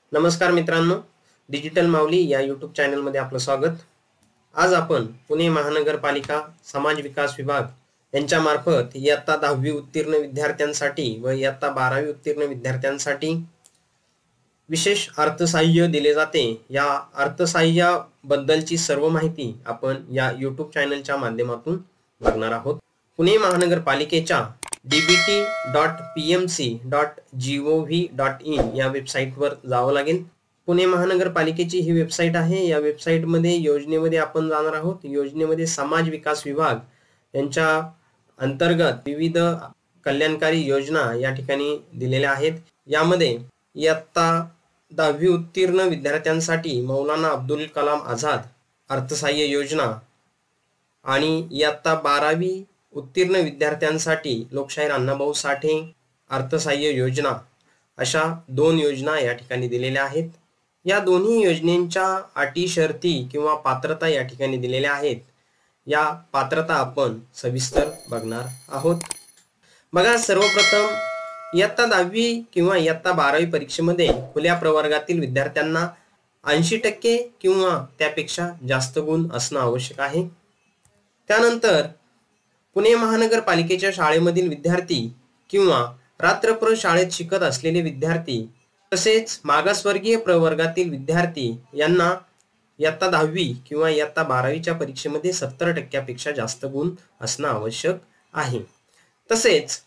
नमस्कार मित्रांनो, डिजिटल माऊली या यूट्यूब चॅनलमध्ये आपलं स्वागत. आज आपण पुणे महानगरपालिका समाज विकास विभाग यांच्यामार्फत इयत्ता 10वी उत्तीर्ण विद्यार्थ्यांसाठी व इयत्ता 12वी उत्तीर्ण विद्यार्थ्यांसाठी विशेष अर्थसहाय्य दिले जाते. या अर्थसहाय्याबद्दलची सर्व माहिती आपण या यूट्यूब चॅनलच्या माध्यमातून बघणार आहोत. पुणे महानगरपालिकेच्या dbt.pmc.gov.in या वेबसाईटवर जावं लागेल. पुणे महानगरपालिकेची ही वेबसाईट आहे. या वेबसाईटमध्ये योजनेमध्ये आपण जाणार आहोत. योजनेमध्ये समाज विकास विभाग यांच्या अंतर्गत विविध कल्याणकारी योजना या ठिकाणी दिलेल्या आहेत. यामध्ये इयत्ता 10वी उत्तीर्ण विद्यार्थ्यांसाठी मौलाना अब्दुल कलाम आझाद अर्थसहाय्य योजना आणि इयत्ता 12वी उत्तीर्ण विद्यार्थ्यांसाठी लोकशाहीर अण्णाभाऊ साठे अर्थसहाय्य योजना अशा 2 योजना या ठिकाणी दिलेल्या आहेत. या दोन्ही योजनेच्या अटी शर्ती किंवा पात्रता या ठिकाणी दिलेल्या आहेत. या पात्रता आपण सविस्तर बघणार आहोत. बघा, सर्वप्रथम इयत्ता 10वी किंवा इयत्ता 12वी परीक्षेमध्ये खुल्या प्रवर्गातील विद्यार्थ्यांना 80% किंवा त्यापेक्षा जास्त गुण असणं आवश्यक आहे. त्यानंतर पुणे महानगरपालिकेच्या शाळेमधील विद्यार्थी किंवा रात्रभर शाळेत शिकत असलेले विद्यार्थी तसेच मागासवर्गीय प्रवर्गातील विद्यार्थी यांना इयत्ता 10वी किंवा इयत्ता 12वीच्या परीक्षेमध्ये 70% पेक्षा जास्त गुण असणं आवश्यक आहे. तसेच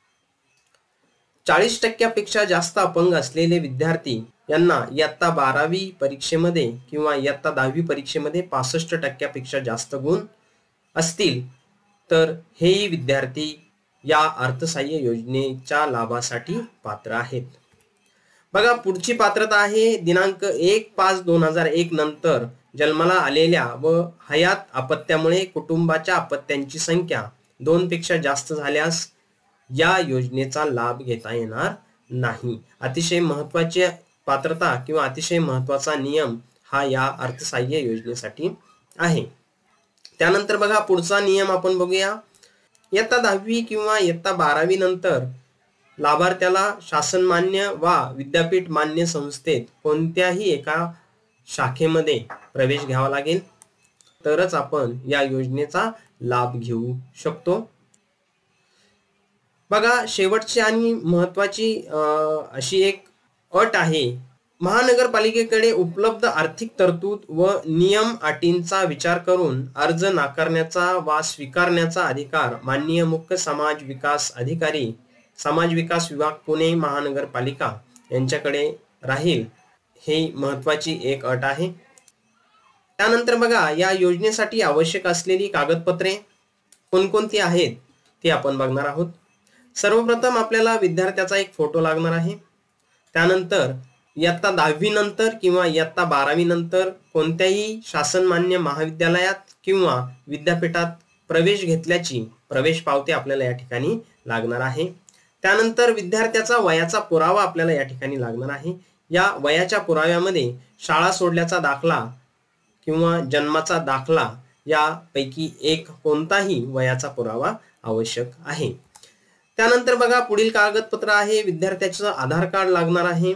40% पेक्षा जास्त अपंग असलेले विद्यार्थी यांना इयत्ता 12वी परीक्षेमध्ये किंवा इयत्ता 10वी परीक्षेमध्ये 65% पेक्षा जास्त गुण असतील तर हेही विद्यार्थी या अर्थसहाय्य योजनेच्या लाभासाठी पात्र आहेत. बघा, पुढची पात्रता आहे दिनांक 1/5/2001 नंतर जन्माला आलेल्या व हयात अपत्यामुळे कुटुंबाच्या अपत्यांची संख्या 2 पेक्षा जास्त झाल्यास या योजनेचा लाभ घेता येणार नाही. अतिशय महत्त्वाची पात्रता किंवा अतिशय महत्त्वाचा नियम हा या अर्थसहाय्य योजनेसाठी आहे. त्यानंतर बघा, पुढचा नियम आपण बघूया. इयत्ता 10वी किंवा इयत्ता 12वी नंतर लाभार्थ्याला शासनमान्य वा विद्यापीठ मान्य संस्थेत कोणत्याही एका शाखेमध्ये प्रवेश घ्यावा लागेल तरच आपण या योजनेचा लाभ घेऊ शकतो. बघा, शेवटची आणि महत्त्वाची अशी एक अट आहे. महानगरपालिकेकडे उपलब्ध आर्थिक तरतूद व नियम अटींचा विचार करून अर्ज नाकारण्याचा वा स्वीकारण्याचा अधिकार माननीय मुख्य समाज विकास अधिकारी समाज विकास विभाग पुणे महानगरपालिका यांच्याकडे राहील. ही महत्त्वाची एक अट आहे. त्यानंतर बघा, या योजनेसाठी आवश्यक असलेली कागदपत्रे कोणकोणती आहेत ते आपण बघणार आहोत. सर्वप्रथम आपल्याला विद्यार्थ्याचा एक फोटो लागणार आहे. त्यानंतर इयत्ता 10वी नंतर किंवा इयत्ता 12वी नंतर कोणत्याही शासनमान्य महाविद्यालयात किंवा विद्यापीठात प्रवेश घेतल्याची प्रवेश पावती आपल्याला या ठिकाणी लागणार आहे. त्यानंतर विद्यार्थ्याचा वयाचा पुरावा आपल्याला या ठिकाणी लागणार आहे. या वयाच्या पुराव्यामध्ये शाळा सोडल्याचा दाखला किंवा जन्माचा दाखला यापैकी एक कोणताही वयाचा पुरावा आवश्यक आहे. त्यानंतर बघा, पुढील कागदपत्र आहे विद्यार्थ्याचं आधार कार्ड लागणार आहे.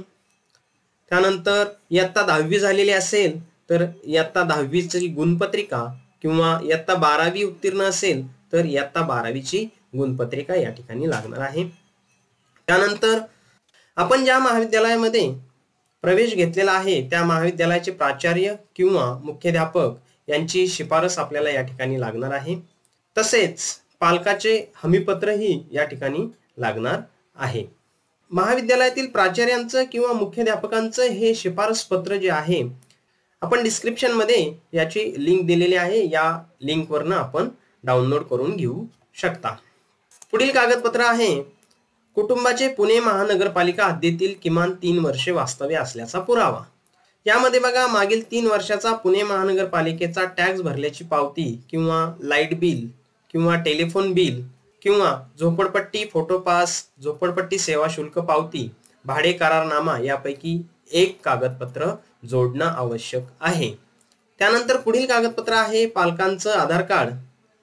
त्यानंतर इयत्ता 10वी झालेली असेल तर इयत्ता 10वीची गुणपत्रिका किंवा इयत्ता 12वी उत्तीर्ण असेल तर इयत्ता 12वीची गुणपत्रिका या ठिकाणी लागणार आहे. त्यानंतर आपण ज्या महाविद्यालयामध्ये प्रवेश घेतलेला आहे त्या महाविद्यालयाचे प्राचार्य किंवा मुख्याध्यापक यांची शिफारस आपल्याला या ठिकाणी लागणार आहे. तसेच पालकाचे हमीपत्रही या ठिकाणी लागणार आहे. महाविद्यालयातील प्राचार्यांचं किंवा मुख्याध्यापकांचं हे शिफारस पत्र जे आहे आपण डिस्क्रिप्शन मध्ये याची लिंक दिलेली आहे. या लिंकवरनं आपण डाउनलोड करून घेऊ शकता. पुढील कागदपत्र आहे कुटुंबाचे पुणे महानगरपालिका हद्दीतील किमान 3 वर्षे वास्तव्य असल्याचा पुरावा. यामध्ये बघा, मागील 3 वर्षाचा पुणे महानगरपालिकेचा टॅक्स भरल्याची पावती किंवा लाईट बिल किंवा टेलिफोन बिल किंवा झोपडपट्टी फोटो पास, झोपडपट्टी सेवा शुल्क पावती, भाडे करारनामा यापैकी एक कागदपत्र जोडणं आवश्यक आहे. त्यानंतर पुढील कागदपत्र आहे पालकांचं आधार कार्ड,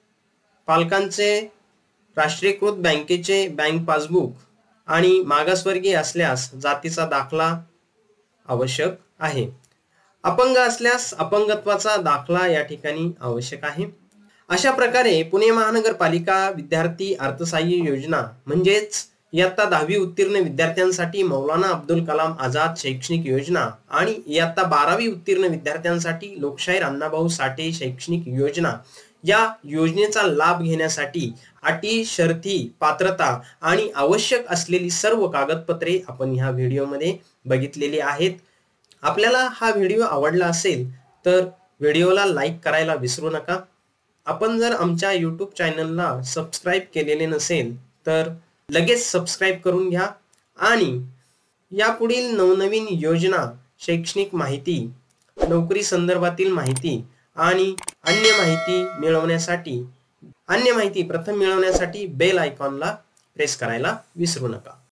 पालकांचे राष्ट्रीयकृत बँकेचे बँक पासबुक आणि मागासवर्गीय असल्यास जातीचा दाखला आवश्यक आहे. अपंग असल्यास अपंगत्वाचा दाखला या ठिकाणी आवश्यक आहे. अशा प्रकारे पुणे महानगरपालिका विद्यार्थी अर्थसहाय्य योजना म्हणजेच इयत्ता 10वी उत्तीर्ण विद्यार्थ्यांसाठी मौलाना अब्दुल कलाम आझाद शैक्षणिक योजना आणि इयत्ता 12वी उत्तीर्ण विद्यार्थ्यांसाठी लोकशाहीर अण्णाभाऊ साठे शैक्षणिक योजना या योजनेचा लाभ घेण्यासाठी अटी, शर्ती, पात्रता आणि आवश्यक असलेली सर्व कागदपत्रे आपण ह्या व्हिडिओमध्ये बघितलेली आहेत. आपल्याला हा व्हिडिओ आवडला असेल तर व्हिडिओला लाईक करायला विसरू नका. आपण जर आमच्या YouTube चॅनलला सबस्क्राईब केलेले नसेल तर लगेच सबस्क्राईब करून घ्या आणि यापुढील नवनवीन योजना, शैक्षणिक माहिती, नोकरी संदर्भातील माहिती आणि अन्य माहिती प्रथम मिळवण्यासाठी बेल आयकॉनला प्रेस करायला विसरू नका.